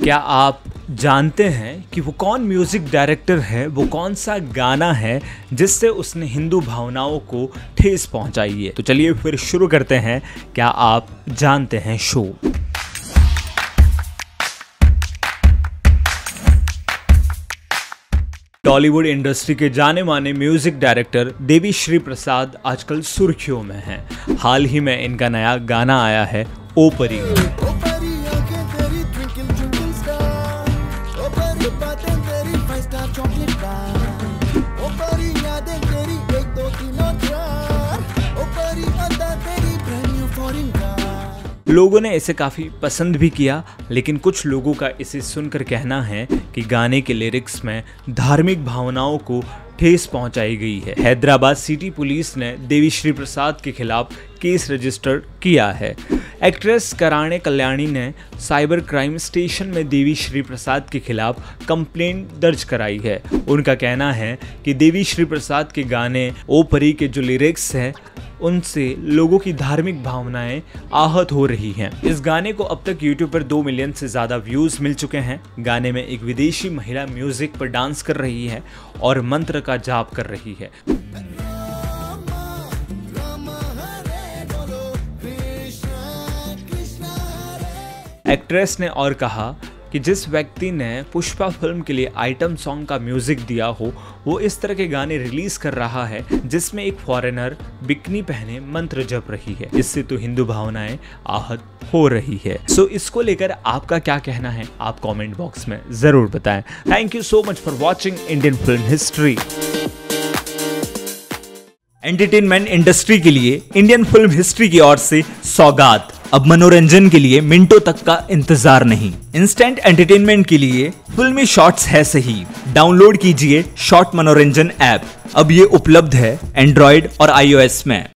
क्या आप जानते हैं कि वो कौन म्यूजिक डायरेक्टर है, वो कौन सा गाना है जिससे उसने हिंदू भावनाओं को ठेस पहुंचाई है? तो चलिए फिर शुरू करते हैं। क्या आप जानते हैं शो। टॉलीवुड इंडस्ट्री के जाने माने म्यूजिक डायरेक्टर देवी श्री प्रसाद आजकल सुर्खियों में हैं। हाल ही में इनका नया गाना आया है ओ परी। लोगों ने इसे काफ़ी पसंद भी किया, लेकिन कुछ लोगों का इसे सुनकर कहना है कि गाने के लिरिक्स में धार्मिक भावनाओं को ठेस पहुंचाई गई है। हैदराबाद सिटी पुलिस ने देवी श्री प्रसाद के खिलाफ केस रजिस्टर किया है। एक्ट्रेस कराणे कल्याणी ने साइबर क्राइम स्टेशन में देवी श्री प्रसाद के खिलाफ कंप्लेंट दर्ज कराई है। उनका कहना है कि देवी श्री प्रसाद के गाने ओ परी के जो लिरिक्स हैं उनसे लोगों की धार्मिक भावनाएं आहत हो रही हैं। इस गाने को अब तक YouTube पर 2 मिलियन से ज़्यादा व्यूज़ मिल चुके हैं। गाने में एक विदेशी महिला म्यूजिक पर डांस कर रही है और मंत्र का जाप कर रही है। एक्ट्रेस ने और कहा कि जिस व्यक्ति ने पुष्पा फिल्म के लिए आइटम सॉन्ग का म्यूजिक दिया हो, वो इस तरह के गाने रिलीज कर रहा है जिसमें एक फॉरेनर बिकनी पहने मंत्र जप रही है। इससे तो हिंदू भावनाएं आहत हो रही है। सो इसको लेकर आपका क्या कहना है, आप कमेंट बॉक्स में जरूर बताएं। Thank you so much for watching Indian film history. Entertainment industry के लिए इंडियन फिल्म हिस्ट्री की ओर से सौगात। अब मनोरंजन के लिए मिनटों तक का इंतजार नहीं, इंस्टेंट एंटरटेनमेंट के लिए फिल्मी शॉर्ट्स है सही। डाउनलोड कीजिए शॉर्ट मनोरंजन ऐप। अब ये उपलब्ध है एंड्रॉइड और iOS में।